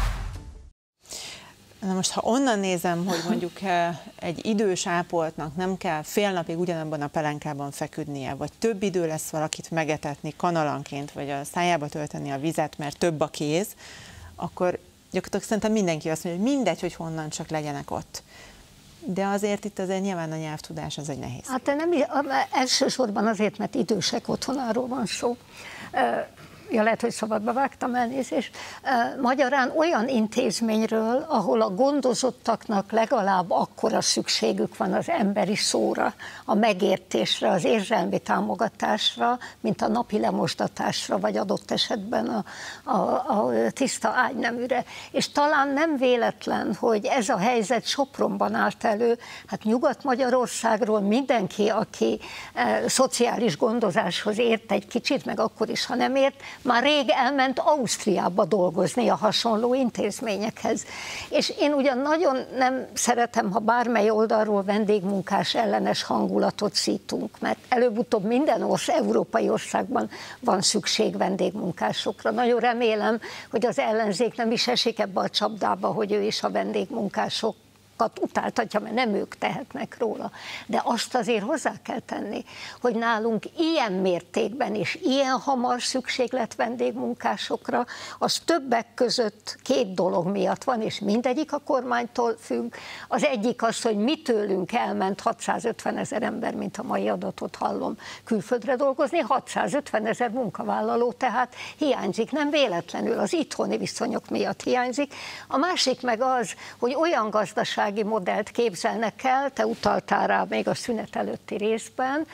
Na most, ha onnan nézem, hogy mondjuk egy idős ápoltnak nem kell fél napig ugyanabban a pelenkában feküdnie, vagy több idő lesz valakit megetetni kanalanként, vagy a szájába tölteni a vizet, mert több a kéz, akkor gyakorlatilag szerintem mindenki azt mondja, hogy mindegy, hogy honnan csak legyenek ott. De azért itt azért nyilván a nyelvtudás az egy nehéz. Hát nem, elsősorban azért, mert idősek otthonáról van szó. Ja, lehet, hogy szabadba vágtam, elnézést. Magyarán olyan intézményről, ahol a gondozottaknak legalább akkora szükségük van az emberi szóra, a megértésre, az érzelmi támogatásra, mint a napi lemosdatásra, vagy adott esetben a tiszta ágyneműre. És talán nem véletlen, hogy ez a helyzet Sopronban állt elő. Hát Nyugat-Magyarországról mindenki, aki szociális gondozáshoz ért egy kicsit, meg akkor is, ha nem ért, már rég elment Ausztriába dolgozni a hasonló intézményekhez. És én ugyan nagyon nem szeretem, ha bármely oldalról vendégmunkás ellenes hangulatot szítunk, mert előbb-utóbb minden európai országban van szükség vendégmunkásokra. Nagyon remélem, hogy az ellenzék nem is esik ebbe a csapdába, hogy ő is a vendégmunkások utáltatja, mert nem ők tehetnek róla. De azt azért hozzá kell tenni, hogy nálunk ilyen mértékben és ilyen hamar szükség lett vendégmunkásokra, az többek között két dolog miatt van, és mindegyik a kormánytól függ. Az egyik az, hogy mi tőlünk elment 650 000 ember, mint a mai adatot hallom, külföldre dolgozni, 650 000 munkavállaló, tehát hiányzik, nem véletlenül, az itthoni viszonyok miatt hiányzik. A másik meg az, hogy olyan gazdaság gazdasági modellt képzelnek el, te utaltál rá még a szünet előtti részben,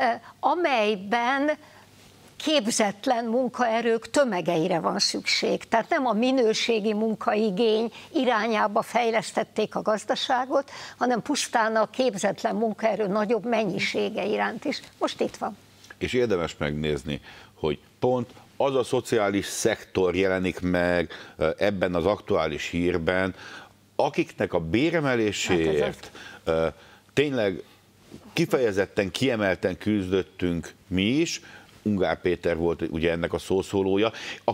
amelyben képzetlen munkaerők tömegeire van szükség. Tehát nem a minőségi munkaigény irányába fejlesztették a gazdaságot, hanem pusztán a képzetlen munkaerő nagyobb mennyisége iránt is. Most itt van. És érdemes megnézni, hogy pont az a szociális szektor jelenik meg ebben az aktuális hírben, akiknek a béremeléséért tényleg kifejezetten, kiemelten küzdöttünk mi is. Ungár Péter volt ugye ennek a szószólója,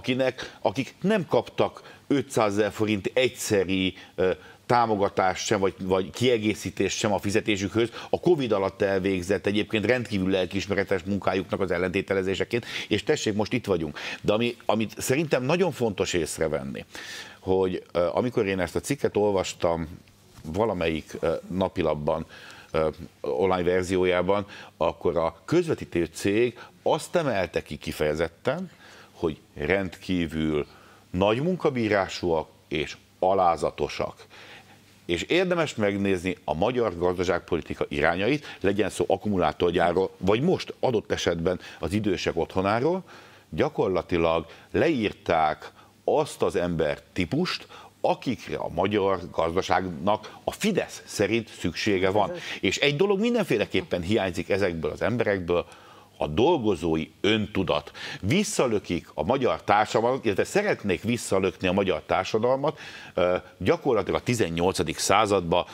akik nem kaptak 500 000 forint egyszeri támogatást sem, vagy kiegészítést sem a fizetésükhöz, a Covid alatt elvégzett egyébként rendkívül lelkiismeretes munkájuknak az ellentételezéseként, és tessék, most itt vagyunk. De amit szerintem nagyon fontos észrevenni, hogy amikor én ezt a cikket olvastam valamelyik napilapban, online verziójában, akkor a közvetítő cég azt emelte ki kifejezetten, hogy rendkívül nagy munkabírásúak és alázatosak. És érdemes megnézni a magyar gazdaságpolitika irányait, legyen szó akkumulátorgyárról, vagy most adott esetben az idősek otthonáról, gyakorlatilag leírták azt az embertípust, akikre a magyar gazdaságnak a Fidesz szerint szüksége van. És egy dolog mindenféleképpen hiányzik ezekből az emberekből, a dolgozói öntudat. Visszalökik a magyar társadalmat, illetve szeretnék visszalökni a magyar társadalmat gyakorlatilag a 18. századba,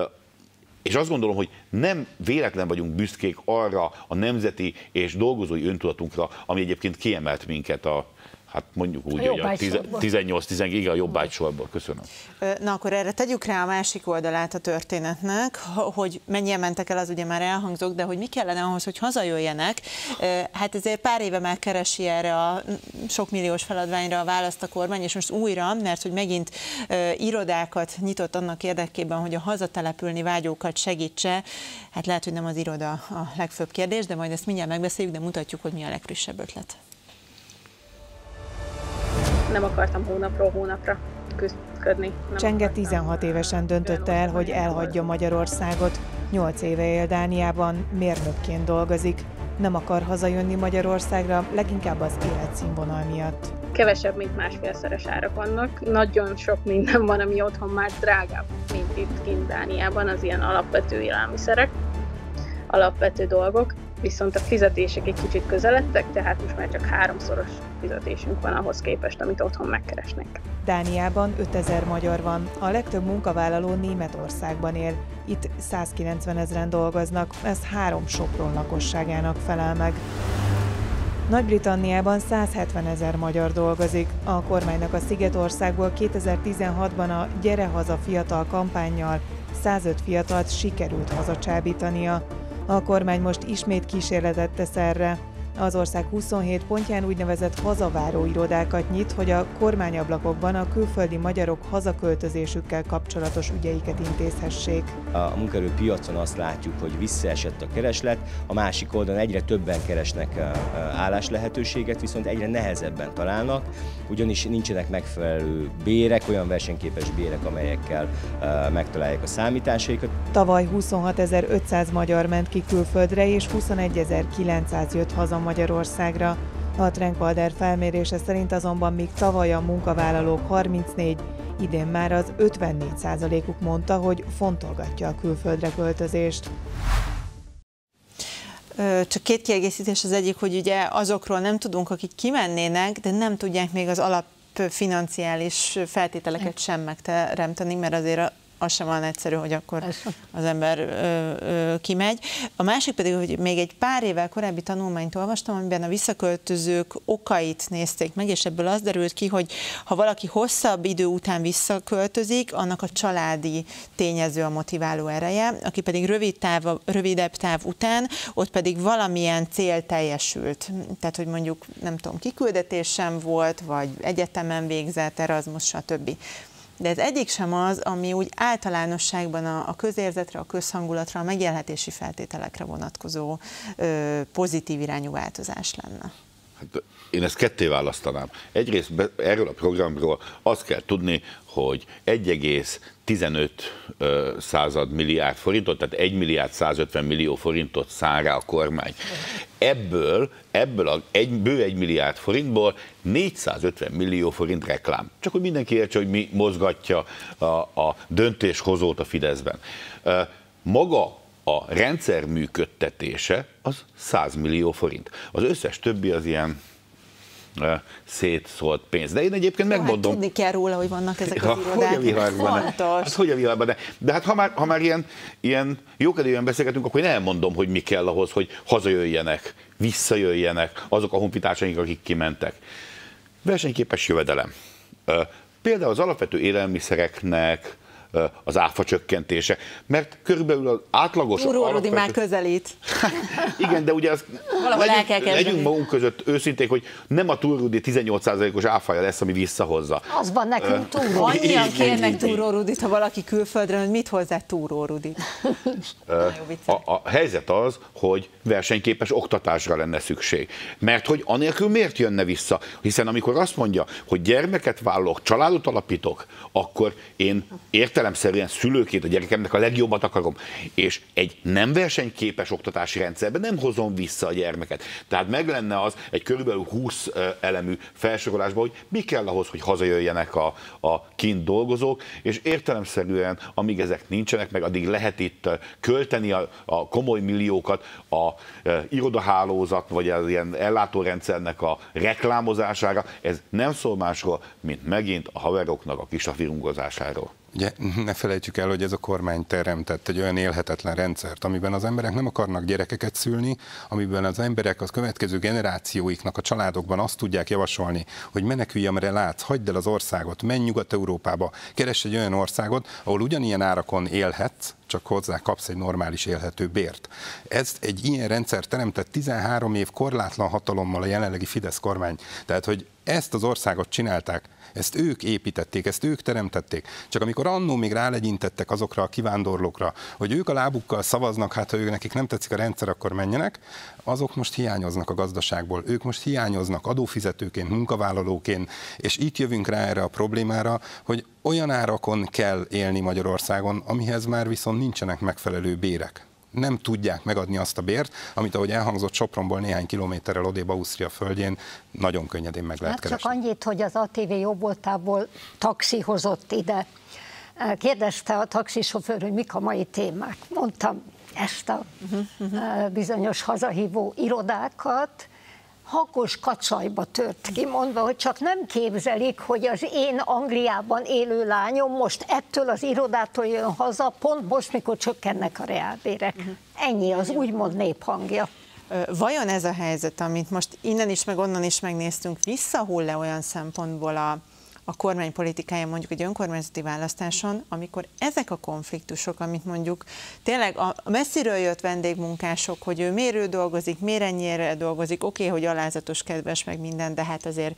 és azt gondolom, hogy nem véletlen vagyunk büszkék arra a nemzeti és dolgozói öntudatunkra, ami egyébként kiemelt minket hát mondjuk úgy, hogy a 18-19, a jobbágysorból. Köszönöm. Na akkor erre tegyük rá a másik oldalát a történetnek, hogy mennyien mentek el, az ugye már elhangzott, de hogy mi kellene ahhoz, hogy hazajöjjenek. Hát ezért pár éve már keresi erre a sok milliós feladványra a választ a kormány, és most újra, mert hogy megint irodákat nyitott annak érdekében, hogy a hazatelepülni vágyókat segítse. Hát lehet, hogy nem az iroda a legfőbb kérdés, de majd ezt mindjárt megbeszéljük, de mutatjuk, hogy mi a legfrissebb ötlet. Nem akartam hónapról hónapra küzdködni. Csenge 16 évesen döntötte el, hogy elhagyja Magyarországot. 8 éve él Dániában, mérnökként dolgozik. Nem akar hazajönni Magyarországra, leginkább az életszínvonal miatt. Kevesebb, mint másfélszeres árak vannak. Nagyon sok minden van, ami otthon már drágább, mint itt kint Dániában, az ilyen alapvető élelmiszerek, alapvető dolgok. Viszont a fizetések egy kicsit közeledtek, tehát most már csak 3-szoros fizetésünk van ahhoz képest, amit otthon megkeresnek. Dániában 5000 magyar van, a legtöbb munkavállaló Németországban él. Itt 190 000-en dolgoznak, ez 3 Sopron lakosságának felel meg. Nagy-Britanniában 170 000 magyar dolgozik. A kormánynak a Szigetországból 2016-ban a Gyere haza fiatal kampánnyal 105 fiatalt sikerült hazacsábítania. A kormány most ismét kísérletet tesz erre. Az ország 27 pontján úgynevezett hazaváró irodákat nyit, hogy a kormányablakokban a külföldi magyarok hazaköltözésükkel kapcsolatos ügyeiket intézhessék. A munkaerőpiacon azt látjuk, hogy visszaesett a kereslet, a másik oldalon egyre többen keresnek álláslehetőséget, viszont egyre nehezebben találnak, ugyanis nincsenek megfelelő bérek, olyan versenyképes bérek, amelyekkel megtalálják a számításaikat. Tavaly 26 500 magyar ment ki külföldre, és 21 900 jött haza Magyarországra. A Trenkwalder felmérése szerint azonban még tavaly a munkavállalók 34, idén már az 54%-uk mondta, hogy fontolgatja a külföldre költözést. Csak 2 kiegészítés, az egyik, hogy ugye azokról nem tudunk, akik kimennének, de nem tudják még az alapfinanciális feltételeket sem megteremteni, mert azért az sem olyan egyszerű, hogy akkor az ember kimegy. A másik pedig, hogy még egy pár évvel korábbi tanulmányt olvastam, amiben a visszaköltözők okait nézték meg, és ebből az derült ki, hogy ha valaki hosszabb idő után visszaköltözik, annak a családi tényező a motiváló ereje, aki pedig rövidebb táv után, ott pedig valamilyen cél teljesült. Tehát, hogy mondjuk, nem tudom, kiküldetés sem volt, vagy egyetemen végzett, Erasmus, stb. De ez egyik sem az, ami úgy általánosságban a közérzetre, a közhangulatra, a megélhetési feltételekre vonatkozó pozitív irányú változás lenne. Hát én ezt ketté választanám. Egyrészt erről a programról azt kell tudni, hogy 1,15 milliárd forintot, tehát 1 milliárd 150 millió forintot szán rá a kormány. Ebből bő 1 milliárd forintból 450 millió forint reklám. Csak hogy mindenki értse, hogy mi mozgatja a döntéshozót a Fideszben. Maga a rendszer működtetése az 100 millió forint. Az összes többi az ilyen szétszólt pénz. De én egyébként megmondom... Hát tudni kell róla, hogy vannak ezek az irodák. Fontos. Hogy a világban? De hát ha már ilyen jókedvűen beszélgetünk, akkor én elmondom, hogy mi kell ahhoz, hogy hazajöjjenek, visszajöjjenek azok a honfitársaink, akik kimentek. Versenyképes jövedelem. Például az alapvető élelmiszereknek az áfa csökkentése, mert körülbelül az átlagos... Túró Rudi már közelít. Igen, de ugye az legyünk magunk között őszinték, hogy nem a Túró Rudi 18%-os áfája lesz, ami visszahozza. Az van nekünk Túró. Annyian kérnek Túró Rudit, ha valaki külföldre, hogy mit hozzá Túró Rudit. A helyzet az, hogy versenyképes oktatásra lenne szükség. Mert hogy anélkül miért jönne vissza? Hiszen amikor azt mondja, hogy gyermeket vállalok, családot alapítok, akkor én értelemszerűen szülőként a gyerekemnek a legjobbat akarom, és egy nem versenyképes oktatási rendszerben nem hozom vissza a gyermeket. Tehát meg lenne az egy körülbelül 20 elemű felsorolásban, hogy mi kell ahhoz, hogy hazajöjjenek a kint dolgozók, és értelemszerűen, amíg ezek nincsenek meg, addig lehet itt költeni a komoly milliókat a irodahálózat, vagy az ilyen ellátórendszernek a reklámozására. Ez nem szól másról, mint megint a haveroknak a kisafirungozásáról. Ugye, ne felejtsük el, hogy ez a kormány teremtett egy olyan élhetetlen rendszert, amiben az emberek nem akarnak gyerekeket szülni, amiben az emberek az következő generációiknak a családokban azt tudják javasolni, hogy menekülj, amire látsz, hagyd el az országot, menj Nyugat-Európába, keress egy olyan országot, ahol ugyanilyen árakon élhetsz, csak hozzá kapsz egy normális élhető bért. Ez egy ilyen rendszer teremtett 13 év korlátlan hatalommal a jelenlegi Fidesz kormány. Tehát, hogy ezt az országot csinálták, ezt ők építették, ezt ők teremtették. Csak amikor annó még rálegyintettek azokra a kivándorlókra, hogy ők a lábukkal szavaznak, hát ha ők nekik nem tetszik a rendszer, akkor menjenek, azok most hiányoznak a gazdaságból. Ők most hiányoznak adófizetőként, munkavállalóként, és itt jövünk rá erre a problémára, hogy olyan árakon kell élni Magyarországon, amihez már viszont nincsenek megfelelő bérek. Nem tudják megadni azt a bért, amit, ahogy elhangzott, Sopronból néhány kilométerrel odébb Ausztria földjén nagyon könnyedén meg lehet keresni. Csak annyit, hogy az ATV jobboltából taxi hozott ide. Kérdezte a taxisofőr, hogy mik a mai témák. Mondtam ezt a bizonyos hazahívó irodákat, Hakos kacsajba tört ki, mondva, hogy csak nem képzelik, hogy az én Angliában élő lányom most ettől az irodától jön haza, pont most, mikor csökkennek a reálbérek. Ennyi az úgymond néphangja. Vajon ez a helyzet, amit most innen is, meg onnan is megnéztünk, visszahull-e olyan szempontból a kormány politikája mondjuk egy önkormányzati választáson, amikor ezek a konfliktusok, amit mondjuk tényleg a messziről jött vendégmunkások, hogy ő miért dolgozik, miért ennyire dolgozik, oké, hogy alázatos, kedves, meg minden, de hát azért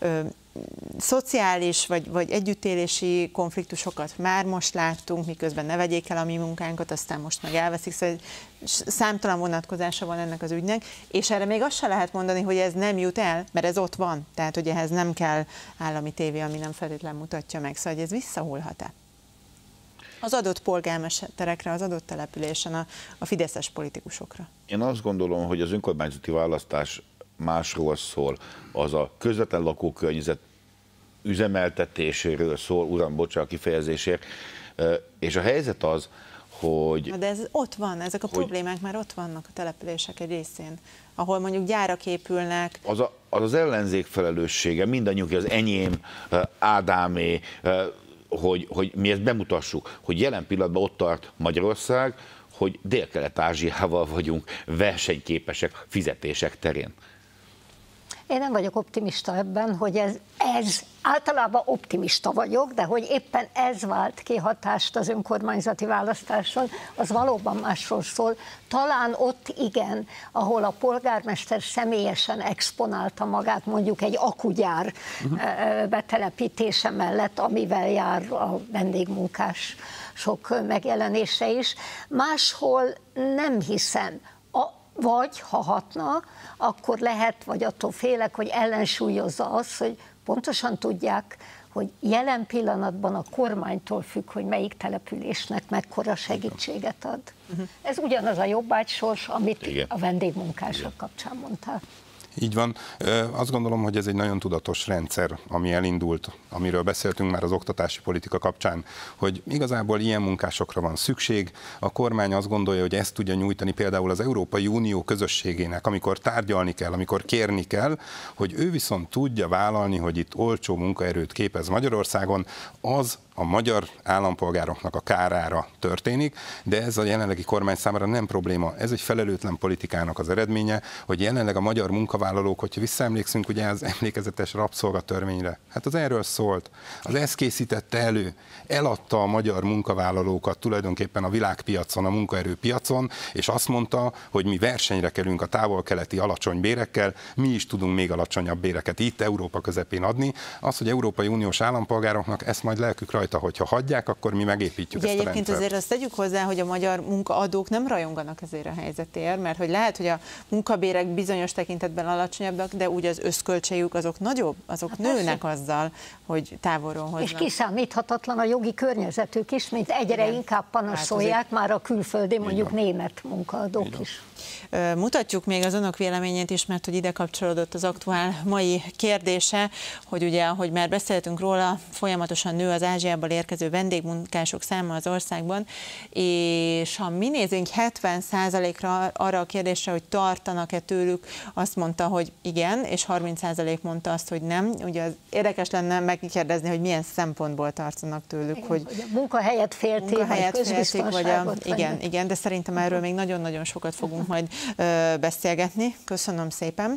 szociális vagy együttélési konfliktusokat már most láttunk, miközben ne vegyék el a mi munkánkat, aztán most meg elveszik, szóval számtalan vonatkozása van ennek az ügynek, és erre még azt se lehet mondani, hogy ez nem jut el, mert ez ott van, tehát hogy ehhez nem kell állami tévé, ami nem feltétlenül mutatja meg, szóval hogy ez visszahullhat-e az adott polgármesterekre, az adott településen a fideszes politikusokra? Én azt gondolom, hogy az önkormányzati választás másról szól, az a közvetlen lakókörnyezet üzemeltetéséről szól, uram, bocsánat a kifejezésért, és a helyzet az, hogy... De ez ott van, ezek a problémák már ott vannak a települések egy részén, ahol mondjuk gyárak épülnek. Az ellenzék felelőssége, mindannyiunk, az enyém, Ádámé, hogy mi ezt bemutassuk, hogy jelen pillanatban ott tart Magyarország, hogy Dél-Kelet-Ázsiával vagyunk versenyképesek fizetések terén. Én nem vagyok optimista ebben, hogy ez általában optimista vagyok, de hogy éppen ez vált ki hatást az önkormányzati választáson, az valóban másról szól. Talán ott igen, ahol a polgármester személyesen exponálta magát, mondjuk egy akugyár betelepítése mellett, amivel jár a vendégmunkás sok megjelenése is. Máshol nem hiszem. Vagy, ha hatna, akkor lehet, vagy attól félek, hogy ellensúlyozza azt, hogy pontosan tudják, hogy jelen pillanatban a kormánytól függ, hogy melyik településnek mekkora segítséget ad. Ez ugyanaz a jobbágysors, amit a vendégmunkások kapcsán mondtál. Így van. Azt gondolom, hogy ez egy nagyon tudatos rendszer, ami elindult, amiről beszéltünk már az oktatási politika kapcsán, hogy igazából ilyen munkásokra van szükség. A kormány azt gondolja, hogy ezt tudja nyújtani például az Európai Unió közösségének, amikor tárgyalni kell, amikor kérni kell, hogy ő viszont tudja vállalni, hogy itt olcsó munkaerőt képez Magyarországon, az a magyar állampolgároknak a kárára történik, de ez a jelenlegi kormány számára nem probléma. Ez egy felelőtlen politikának az eredménye, hogy jelenleg a magyar munkavállalók, hogyha visszaemlékszünk ugye az emlékezetes rabszolgatörvényre, hát az erről szólt. Az ezt készítette elő, eladta a magyar munkavállalókat tulajdonképpen a világpiacon, a munkaerőpiacon, és azt mondta, hogy mi versenyre kerülünk a távol-keleti alacsony bérekkel, mi is tudunk még alacsonyabb béreket itt Európa közepén adni. Az, hogy Európai Uniós állampolgároknak ezt majd lelkük rajta, hogyha hagyják, akkor mi megépítjük ugye ezt a egyébként rendszert. azért azt tegyük hozzá, hogy a magyar munkaadók nem rajonganak ezért a helyzetért, mert hogy lehet, hogy a munkabérek bizonyos tekintetben alacsonyabbak, de úgy az összköltségük azok nagyobb, azok hát nőnek azzal, hogy távolról hoznak. És kiszámíthatatlan a jogi környezetük is, mint egyre inkább panaszolják már a külföldi, mondjuk német munkaadók is. Mutatjuk még az önök véleményét is, mert hogy ide kapcsolódott az aktuál mai kérdése, hogy ugye, ahogy már beszéltünk róla, folyamatosan nő az Ázsiából érkező vendégmunkások száma az országban, és ha mi nézünk 70%-ra arra a kérdésre, hogy tartanak-e tőlük, azt mondta, hogy igen, és 30% mondta azt, hogy nem. Ugye az érdekes lenne megkérdezni, hogy milyen szempontból tartanak tőlük, igen, hogy a munkahelyet félték, vagy közbiztonságot. Igen, de szerintem erről még nagyon-nagyon sokat fogunk majd beszélgetni. Köszönöm szépen.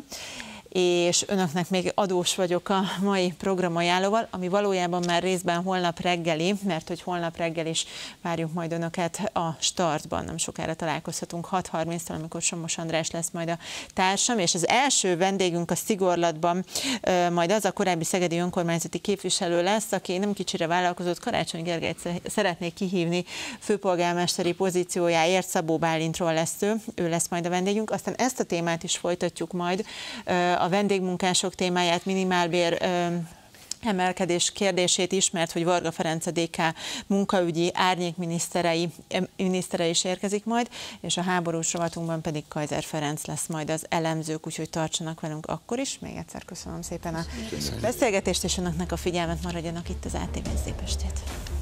És önöknek még adós vagyok a mai programajánlóval, ami valójában már részben holnap reggeli, mert hogy holnap reggel is várjuk majd önöket a Startban. Nem sokára találkozhatunk 6:30-tól, amikor Somos András lesz majd a társam, és az első vendégünk a Szigorlatban majd az a korábbi szegedi önkormányzati képviselő lesz, aki nem kicsire vállalkozott, Karácsony Gergelyt szeretnék kihívni főpolgármesteri pozíciójáért, Szabó Bálintról lesz ő lesz majd a vendégünk. Aztán ezt a témát is folytatjuk majd, a vendégmunkások témáját, minimálbér emelkedés kérdését is, mert hogy Varga Ferenc a DK munkaügyi árnyékminisztere is érkezik majd, és a háborús rovatunkban pedig Kaiser Ferenc lesz majd az elemzők, úgyhogy tartsanak velünk akkor is. Még egyszer köszönöm szépen a beszélgetést, és önöknek a figyelmet, maradjanak itt az ATV-n. Szép estét!